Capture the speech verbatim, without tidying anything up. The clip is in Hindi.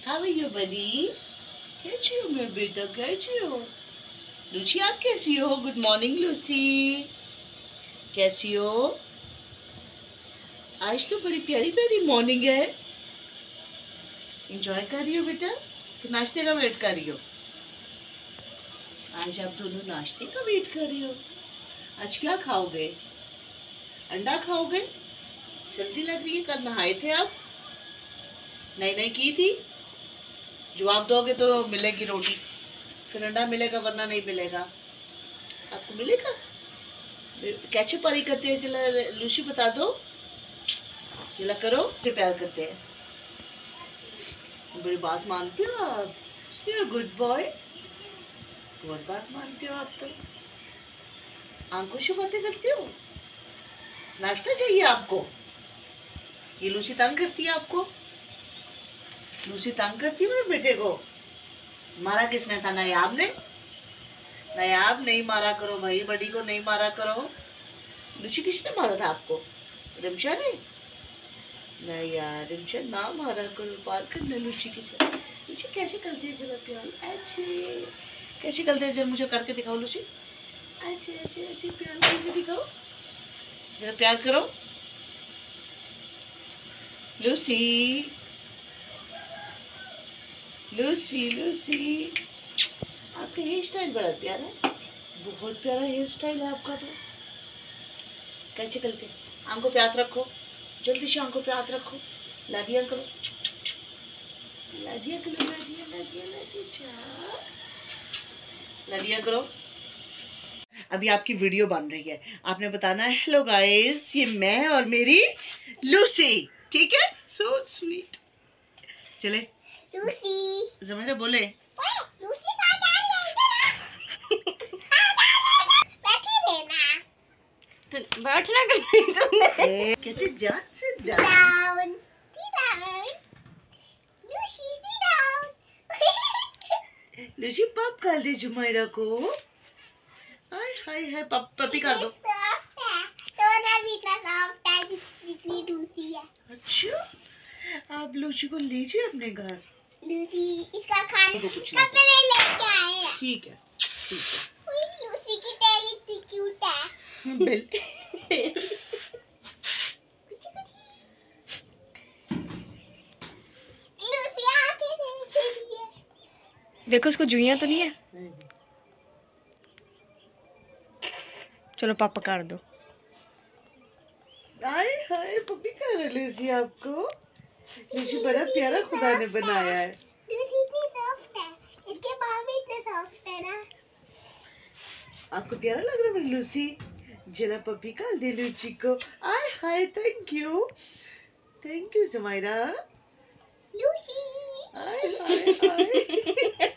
How are you, buddy? कैसी हो मेरे बेटा, कैसी हो? लूसी आप कैसी हो? गुड मॉर्निंग लूसी, कैसी हो? आज तो बड़ी प्यारी प्यारी मॉर्निंग है। एंजॉय कर रही हो बेटा कि नाश्ते का वेट कर रही हो? आज आप दोनों नाश्ते का वेट कर रही हो। आज क्या खाओगे? अंडा खाओगे? जल्दी लग रही है। कल नहाए थे आप? नहीं नहीं की थी। जवाब दोगे तो मिलेगी रोटी, फिर अंडा मिलेगा वरना नहीं मिलेगा। आपको मिलेगा। कैसे पारी करते हैं जला लूसी बता दो जला करो। प्यार करते हैं। बड़ी बात मानते हो आप। यू गुड बॉय, बहुत बात मानते हो आप तो। आंखों से बातें करते हो। नाश्ता चाहिए आपको। ये लूसी तंग करती है आपको। लूसी तंग करती है मेरे बेटे को। मारा किसने था? नायाब ने। नायाब नहीं मारा करो भाई, बड़ी को नहीं मारा करो। लूसी किसने मारा था आपको? रिमशा ने? नहीं यार रिमशा ना मारा करो, पार करने लूसी की चल। लूसी कैसे करती है जरा प्यार? अच्छे कैसे करते हैं जरा मुझे करके दिखाओ लूसी। अच्छे अच्छे अच्छे प्यार करके दिखाओ, जरा प्यार करो लूसी। लूसी लूसी आपका हेयर स्टाइल बड़ा प्यारा है, बहुत प्यारा हेयर स्टाइल है आपका तो। कैसे करते? आंखों पे हाथ रखो, जल्दी से आंखों पे हाथ रखो, लादिया करो, लादिया करो, लादिया लादिया लादिया लादिया करो। अभी आपकी वीडियो बन रही है, आपने बताना है हेलो गाइस ये मैं और मेरी लूसी, ठीक है? So sweet. चले लूसी ज़मीरा बोले लूसी कहाँ जा रही है? तो बैठना कहीं कहते जान से डाउन लूसी पप कर दे जुमैरा को। हाय हाय हाय पप पपी कर दो। अच्छा आप लूसी को लीजिए अपने घर। लूसी इसका खाने को कुछ नहीं लेके आए। ठीक है ठीक है। लूसी की टेल इतनी क्यूट है। बिल देखो उसको जुइयां तो नहीं है। चलो पापा कर दो। हाय हाय पपी कर रहे लूसी आपको। लूसी बड़ा प्यारा खुदा ने बनाया है। लूसी इतनी सॉफ्ट है, इसके बाल भी इतने सॉफ्ट है ना। आपको प्यारा लग रहा है मेरी लूसी? जरा पपी कर दे लूसी को। Hi hi thank you thank you Zamira. Lucy hi hi hi